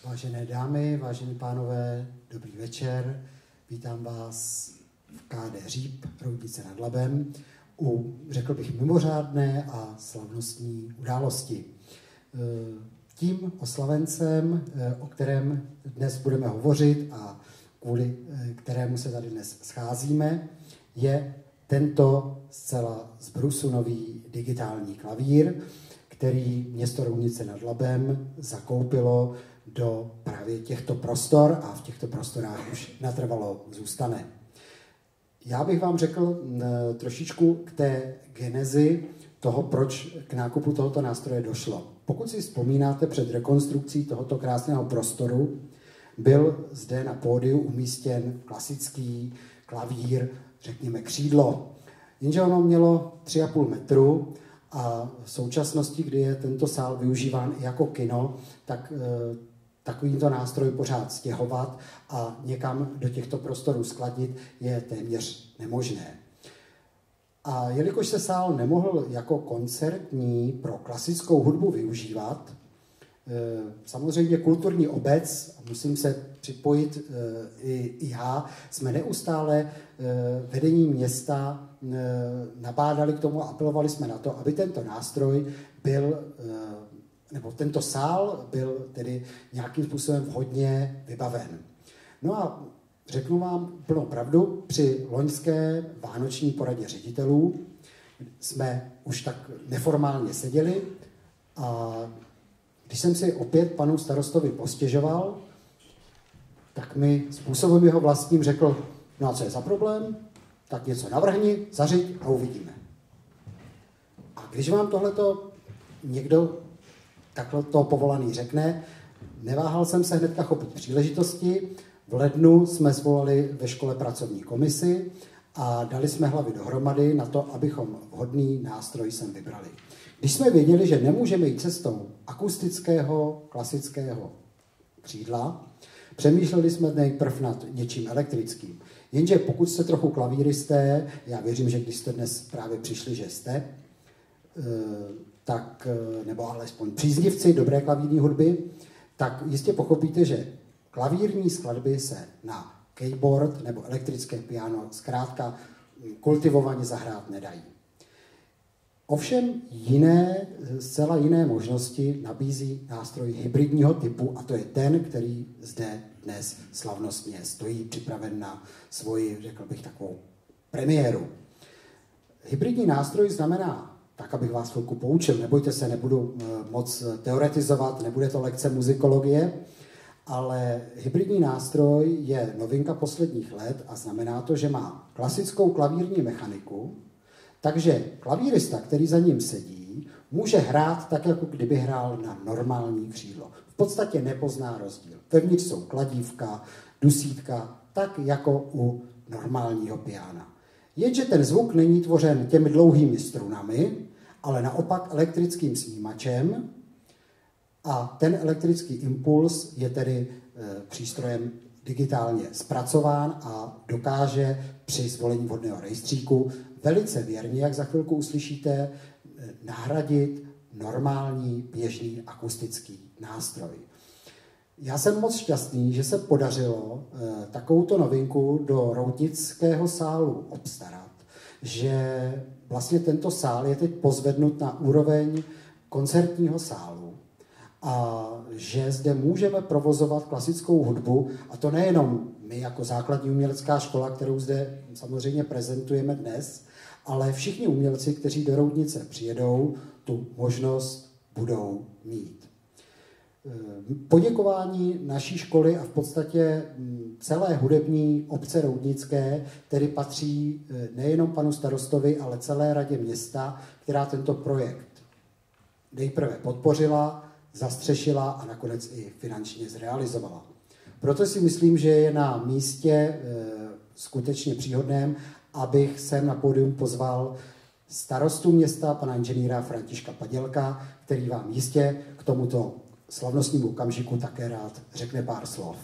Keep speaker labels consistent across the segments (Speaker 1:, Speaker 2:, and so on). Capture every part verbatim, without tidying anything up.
Speaker 1: Vážené dámy, vážení pánové, dobrý večer. Vítám vás v K D Říp, Roudnice nad Labem, u, řekl bych, mimořádné a slavnostní události. Tím oslavencem, o kterém dnes budeme hovořit a kvůli kterému se tady dnes scházíme, je tento zcela z brusu nový digitální klavír, který město Roudnice nad Labem zakoupilo do právě těchto prostor a v těchto prostorách už natrvalo zůstane. Já bych vám řekl trošičku k té genezi toho, proč k nákupu tohoto nástroje došlo. Pokud si vzpomínáte, před rekonstrukcí tohoto krásného prostoru byl zde na pódiu umístěn klasický klavír, řekněme křídlo. Jenže ono mělo tři a půl metru a v současnosti, kdy je tento sál využíván i jako kino, tak e, takovýto nástroj pořád stěhovat a někam do těchto prostorů skladnit je téměř nemožné. A jelikož se sál nemohl jako koncertní pro klasickou hudbu využívat, samozřejmě kulturní obec, musím se připojit i, i já, jsme neustále vedení města nabádali k tomu a apelovali jsme na to, aby tento nástroj byl, nebo tento sál byl tedy nějakým způsobem vhodně vybaven. No a řeknu vám plnou pravdu, při loňské vánoční poradě ředitelů jsme už tak neformálně seděli a když jsem si opět panu starostovi postěžoval, tak mi způsobem jeho vlastním řekl, no a co je za problém, tak něco navrhni, zařiď a uvidíme. A když vám tohleto někdo takhle to povolaný řekne, neváhal jsem se hnedka chopit příležitosti. V lednu jsme zvolali ve škole pracovní komisi a dali jsme hlavy dohromady na to, abychom vhodný nástroj sem vybrali. Když jsme věděli, že nemůžeme jít cestou akustického, klasického křídla, přemýšleli jsme nejprv nad něčím elektrickým. Jenže pokud jste trochu klavíristé, já věřím, že když jste dnes právě přišli, že jste, tak, nebo alespoň příznivci dobré klavírní hudby, tak jistě pochopíte, že klavírní skladby se na keyboard nebo elektrické piano zkrátka kultivovaně zahrát nedají. Ovšem jiné, zcela jiné možnosti nabízí nástroj hybridního typu a to je ten, který zde dnes slavnostně stojí připraven na svoji, řekl bych, takovou premiéru. Hybridní nástroj znamená, tak abych vás chvilku poučil, nebojte se, nebudu moc teoretizovat, nebude to lekce muzikologie, ale hybridní nástroj je novinka posledních let a znamená to, že má klasickou klavírní mechaniku, takže klavírista, který za ním sedí, může hrát tak, jako kdyby hrál na normální křídlo. V podstatě nepozná rozdíl. Vevnitř jsou kladívka, dusítka, tak jako u normálního piana. Jenže ten zvuk není tvořen těmi dlouhými strunami, ale naopak elektrickým snímačem a ten elektrický impuls je tedy e, přístrojem digitálně zpracován a dokáže při zvolení vhodného rejstříku velice věrně, jak za chvilku uslyšíte, nahradit normální běžný akustický nástroj. Já jsem moc šťastný, že se podařilo e, takovouto novinku do Roudnického sálu obstarat, že vlastně tento sál je teď pozvednut na úroveň koncertního sálu a že zde můžeme provozovat klasickou hudbu, a to nejenom my jako základní umělecká škola, kterou zde samozřejmě prezentujeme dnes, ale všichni umělci, kteří do Roudnice přijedou, tu možnost budou mít. Poděkování naší školy a v podstatě celé hudební obce roudnické, tedy patří nejenom panu starostovi, ale celé radě města, která tento projekt nejprve podpořila, zastřešila a nakonec i finančně zrealizovala. Proto si myslím, že je na místě e, skutečně příhodném, abych sem na pódium pozval starostu města, pana inženýra Františka Padělka, který vám jistě k tomuto slavnostnímu okamžiku také rád řekne pár slov.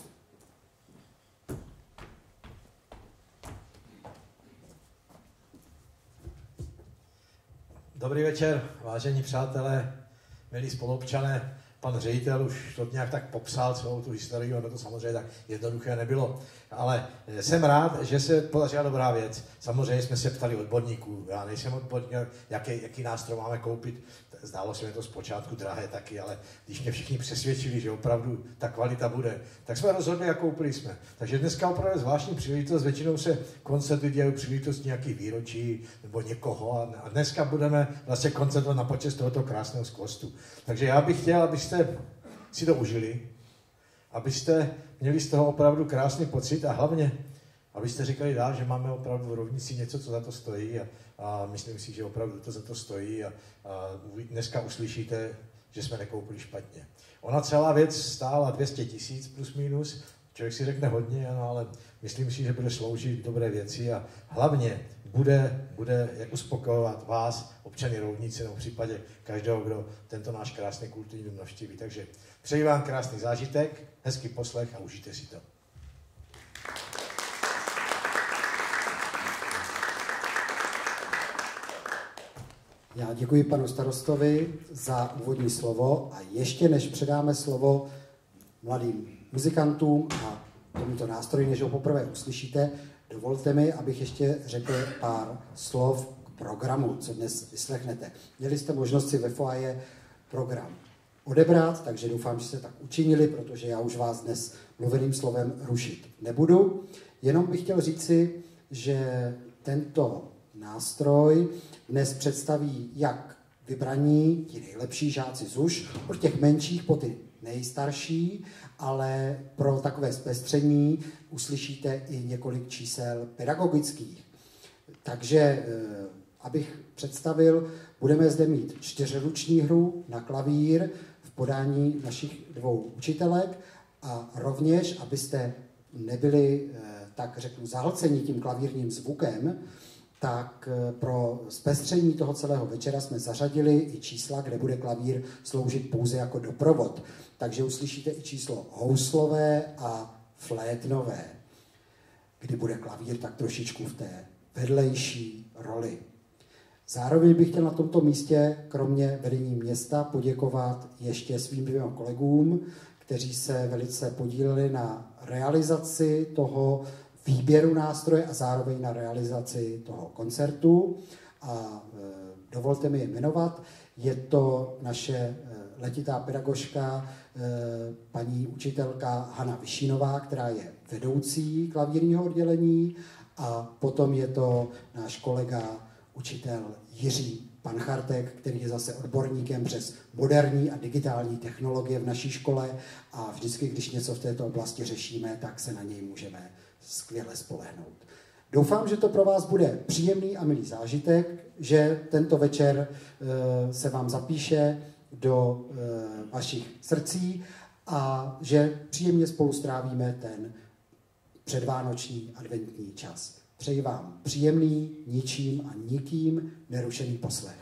Speaker 2: Dobrý večer, vážení přátelé, milí spoluobčané. pan ředitel už to nějak tak popsal celou tu historii, ono to samozřejmě tak jednoduché nebylo. Ale jsem rád, že se podařila dobrá věc. Samozřejmě jsme se ptali odborníků, já nejsem odborník, jaký, jaký nástroj máme koupit. Zdálo se mi to zpočátku drahé taky, ale když mě všichni přesvědčili, že opravdu ta kvalita bude, tak jsme rozhodli a koupili jsme. Takže dneska opravdu zvláštní příležitost, většinou se koncerty dělají příležitost nějakých výročí nebo někoho a dneska budeme vlastně koncertovat na počest tohoto krásného skvostu. Takže já bych chtěl, abyste si to užili, abyste měli z toho opravdu krásný pocit a hlavně, abyste říkali dál, že máme opravdu v Rovnici něco, co za to stojí a, a myslím si, že opravdu to za to stojí a, a dneska uslyšíte, že jsme nekoupili špatně. Ona celá věc stála dvě stě tisíc plus minus, člověk si řekne hodně, ano, ale myslím si, že bude sloužit dobré věci a hlavně bude, bude uspokojovat vás, občany Roudnice, nebo v případě každého, kdo tento náš krásný kulturní dům navštíví. Takže přeji vám krásný zážitek, hezký poslech a užijte si to.
Speaker 1: Já děkuji panu starostovi za úvodní slovo a ještě než předáme slovo mladým muzikantům a tomuto nástroji, než ho poprvé uslyšíte, dovolte mi, abych ještě řekl pár slov k programu, co dnes vyslechnete. Měli jste možnost si ve foaje program odebrat, takže doufám, že jste tak učinili, protože já už vás dnes mluveným slovem rušit nebudu. Jenom bych chtěl říci, že tento nástroj dnes představí jak vybraní, ti nejlepší žáci Z U Š, od těch menších po ty nejstarší, ale pro takové zpestření uslyšíte i několik čísel pedagogických. Takže, abych představil, budeme zde mít čtyřruční hru na klavír v podání našich dvou učitelek a rovněž, abyste nebyli, tak řeknu, zahlceni tím klavírním zvukem, tak pro zpestření toho celého večera jsme zařadili i čísla, kde bude klavír sloužit pouze jako doprovod. Takže uslyšíte i číslo houslové a flétnové, kdy bude klavír tak trošičku v té vedlejší roli. Zároveň bych chtěl na tomto místě, kromě vedení města, poděkovat ještě svým dvěma kolegům, kteří se velice podíleli na realizaci toho výběru nástroje a zároveň na realizaci toho koncertu. A e, dovolte mi je jmenovat. Je to naše e, letitá pedagožka, e, paní učitelka Hana Vyšínová, která je vedoucí klavírního oddělení, a potom je to náš kolega, učitel Jiří Panchartek, který je zase odborníkem přes moderní a digitální technologie v naší škole a vždycky, když něco v této oblasti řešíme, tak se na něj můžeme skvěle spolehnout. Doufám, že to pro vás bude příjemný a milý zážitek, že tento večer e, se vám zapíše do e, vašich srdcí a že příjemně spolu strávíme ten předvánoční adventní čas. Přeji vám příjemný, ničím a nikým nerušený poslech.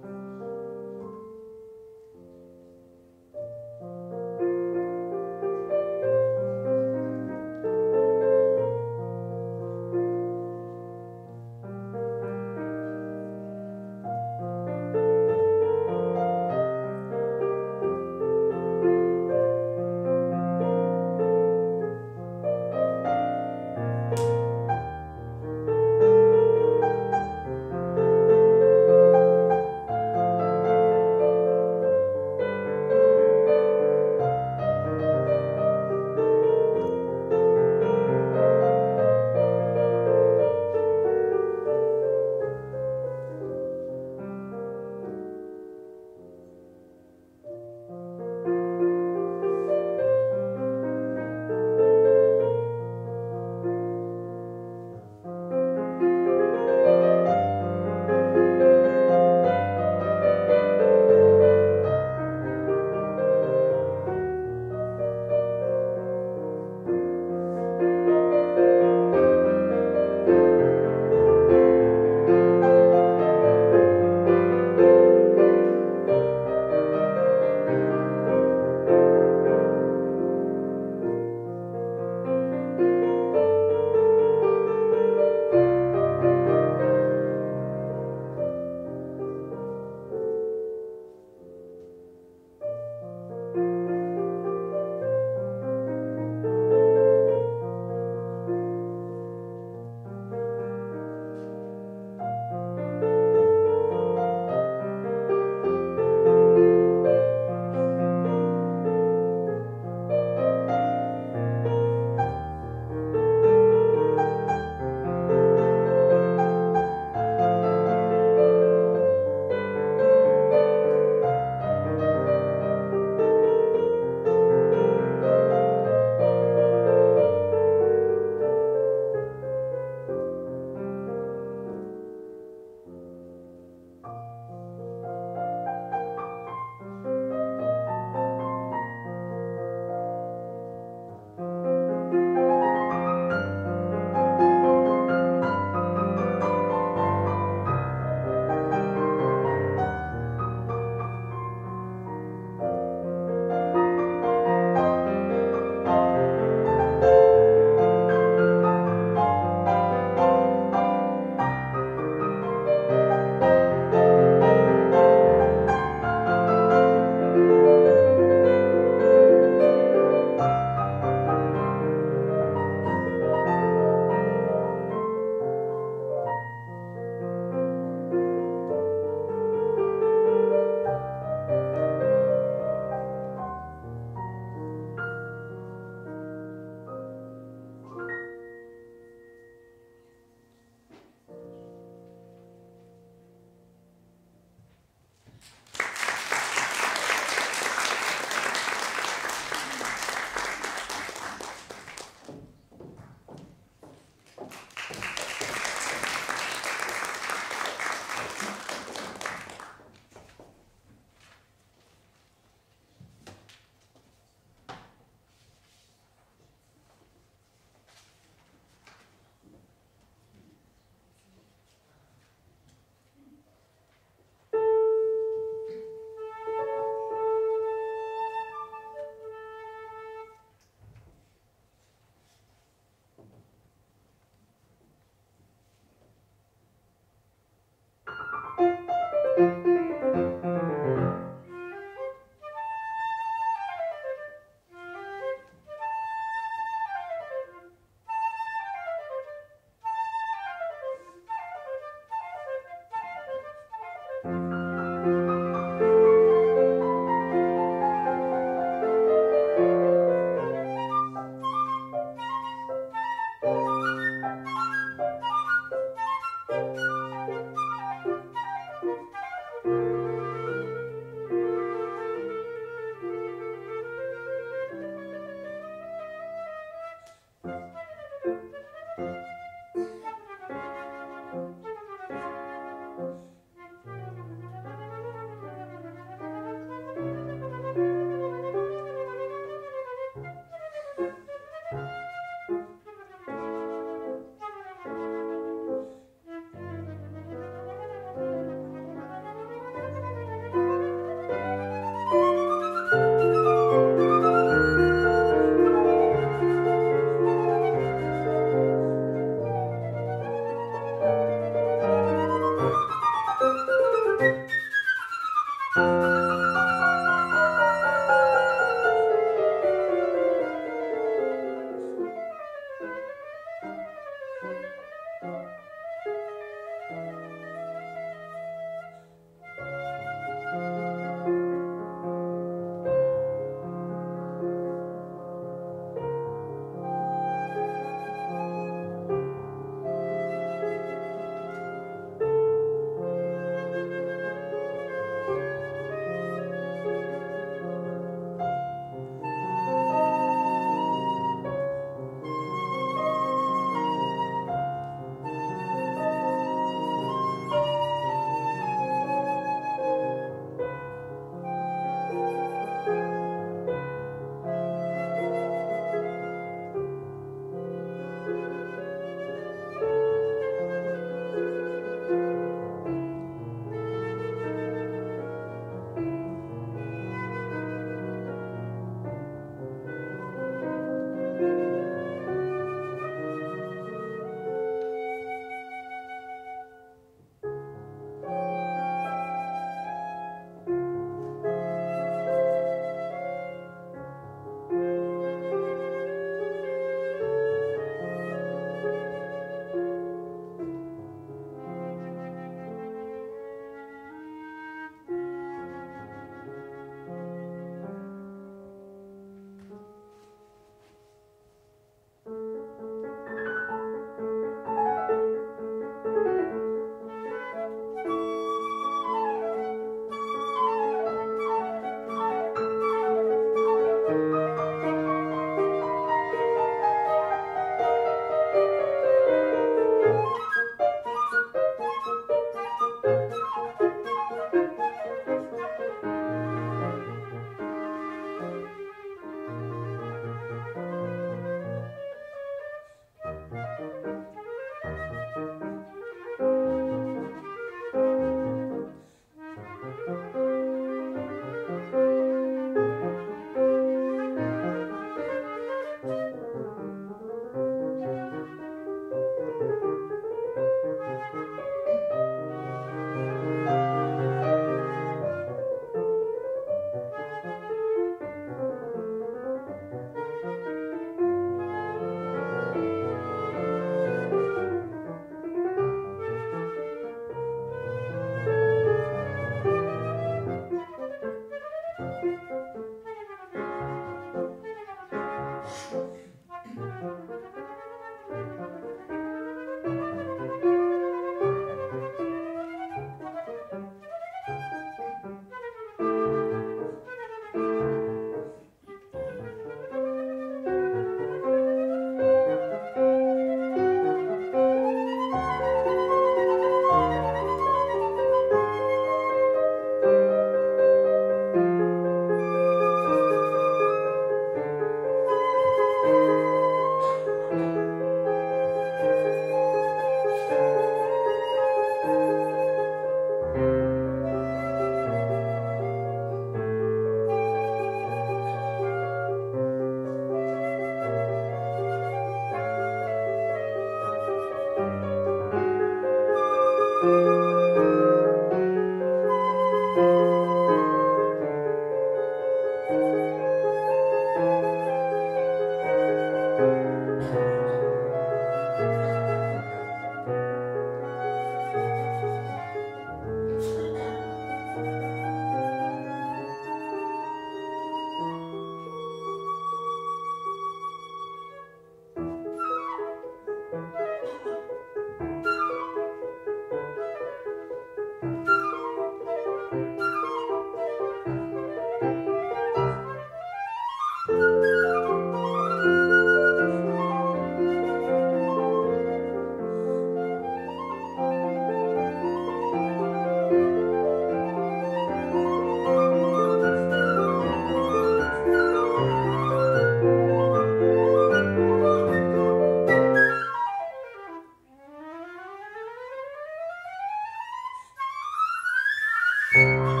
Speaker 2: Thank you.